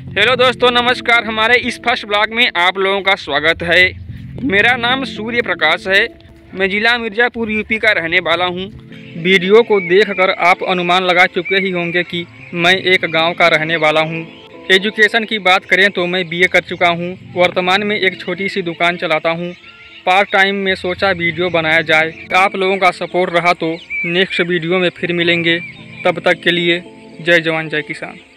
Hello दोस्तों, नमस्कार। हमारे इस फर्स्ट ब्लॉग में आप लोगों का स्वागत है। मेरा नाम सूर्य प्रकाश है। मैं ज़िला मिर्ज़ापुर यूपी का रहने वाला हूं। वीडियो को देखकर आप अनुमान लगा चुके ही होंगे कि मैं एक गांव का रहने वाला हूं। एजुकेशन की बात करें तो मैं बीए कर चुका हूं। वर्तमान में एक छोटी सी दुकान चलाता हूं। पार्ट टाइम में सोचा वीडियो बनाया जाए। आप लोगों का सपोर्ट रहा तो नेक्स्ट वीडियो में फिर मिलेंगे। तब तक के लिए जय जवान जय किसान।